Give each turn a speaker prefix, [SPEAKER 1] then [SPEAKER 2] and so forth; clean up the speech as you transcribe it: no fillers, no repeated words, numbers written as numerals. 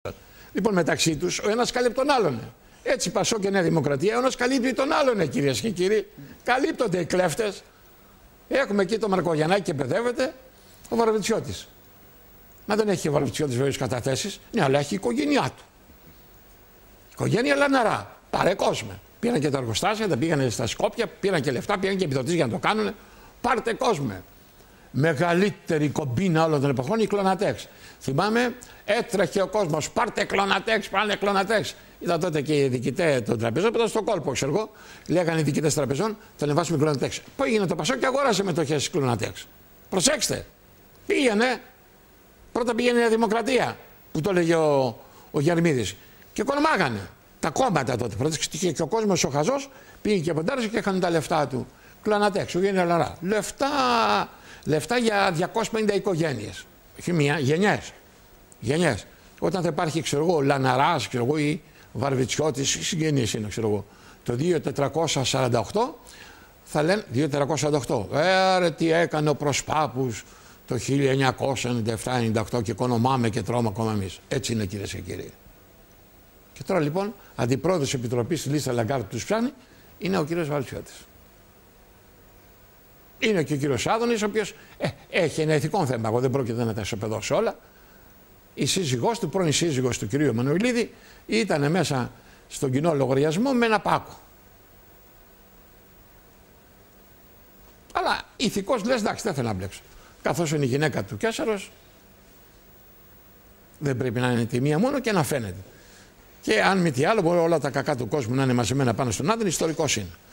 [SPEAKER 1] Λοιπόν, μεταξύ τους ο ένας καλύπτει τον άλλον. Έτσι, Πασό και Νέα Δημοκρατία, ο ένας καλύπτει τον άλλον, κυρίες και κύριοι. Καλύπτονται οι κλέφτες. Έχουμε εκεί τον Μαρκογιαννάκη και παιδεύεται ο Βαρβιτσιώτης. Μα δεν έχει ο Βαρβιτσιώτης βέβαια καταθέσεις. Ναι, αλλά έχει η οικογένειά του. Η οικογένεια Λαναρά. Πάρε κόσμο. Πήραν και τα εργοστάσια, τα πήγανε στα Σκόπια, πήραν και λεφτά, πήραν και επιδοτήσεις για να το κάνουν. Πάρτε κόσμο. Μεγαλύτερη κομπίνα όλων των εποχών η Κλωνατέξ. Θυμάμαι, έτρεχε ο κόσμος. Πάρτε Κλωνατέξ, πάνε Κλωνατέξ. Ήταν τότε και οι διοικητές των τραπεζών, που ήταν στον κόλπο, ξέρω εγώ. Λέγανε οι διοικητές τραπεζών, θα ανεβάσουμε Κλωνατέξ. Πώς έγινε το Πασό και αγόρασε μετοχές της Κλωνατέξ. Προσέξτε. Πήγαινε. Πρώτα πήγαινε η Νέα Δημοκρατία, που το έλεγε ο Γερμίδης. Και οικονομάγανε. Τα κόμματα τότε. Πρώτα και ο κόσμος ο χαζός πήγε και ποντάρισε και είχαν τα λεφτά του. Κλωνατέξ, ο Γέννη Λαρά. Λεφτά για 250 οικογένειες. Όχι μία, γενιές. Όταν θα υπάρχει, ξέρω εγώ, Λαναράς, ξέρω εγώ, ή Βαρβιτσιώτης, συγγενείς είναι, ξέρω εγώ. Το 2448 θα λένε 2448. Ρε τι έκανε ο Προσπάπους το 1997-98 και οικονομάμε και τρώμε ακόμα εμείς. Έτσι είναι, κυρίες και κύριοι. Και τώρα λοιπόν, αντιπρόεδρος της Επιτροπής της Λίστα Λαγκάρτ που τους πιάνει, είναι ο κύριος Βαρβιτσιώτης. Είναι και ο κύριος Άδωνης, ο οποίος έχει ένα ηθικό θέμα. Εγώ δεν πρόκειται να τα ισοπεδώσω όλα. Η σύζυγός του, πρώην σύζυγος του κυρίου Εμμανουηλίδη, ήταν μέσα στον κοινό λογαριασμό με ένα πάκο. Αλλά ηθικός λες, εντάξει, δεν θέλω να μπλέξω. Καθώς είναι η γυναίκα του Κέσσαρος, δεν πρέπει να είναι τη μία μόνο και να φαίνεται. Και αν μη τι άλλο, μπορεί όλα τα κακά του κόσμου να είναι μαζεμένα πάνω στον Άδωνη, ιστορικός είναι.